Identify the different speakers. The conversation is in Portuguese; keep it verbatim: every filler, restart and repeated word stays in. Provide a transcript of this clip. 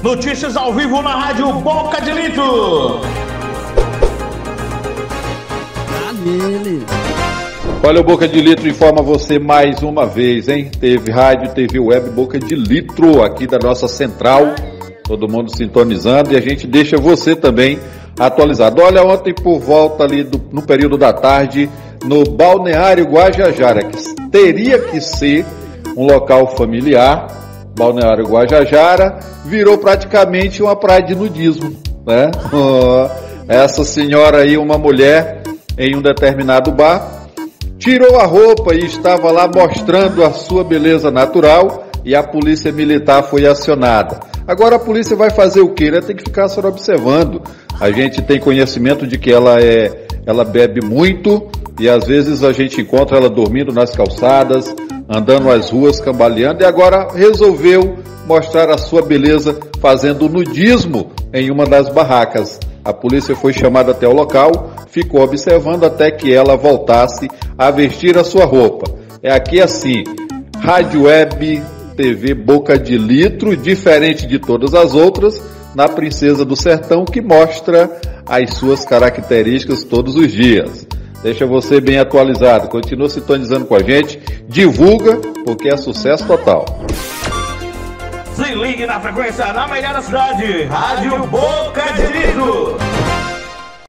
Speaker 1: Notícias ao vivo na Rádio Boca de Litro.
Speaker 2: Olha, o Boca de Litro informa você mais uma vez, hein? Teve rádio, teve web Boca de Litro aqui da nossa central, todo mundo sintonizando, e a gente deixa você também atualizado. Olha, ontem por volta ali do, no período da tarde, no Balneário Guajajara, que teria que ser um local familiar, Balneário Guajajara virou praticamente uma praia de nudismo, né? Essa senhora aí, uma mulher em um determinado bar, tirou a roupa e estava lá mostrando a sua beleza natural, e a polícia militar foi acionada. Agora a polícia vai fazer o quê? Ela tem que ficar só observando. A gente tem conhecimento de que ela é, ela bebe muito, e às vezes a gente encontra ela dormindo nas calçadas, andando nas ruas, cambaleando, e agora resolveu mostrar a sua beleza fazendo nudismo em uma das barracas. A polícia foi chamada até o local, ficou observando até que ela voltasse a vestir a sua roupa. É aqui assim, Rádio Web T V Boca de Litro, diferente de todas as outras, na Princesa do Sertão, que mostra as suas características todos os dias. Deixa você bem atualizado, continua sintonizando com a gente, divulga, porque é sucesso total.
Speaker 1: Se ligue na frequência, na melhor da cidade, Rádio Boca de Litro.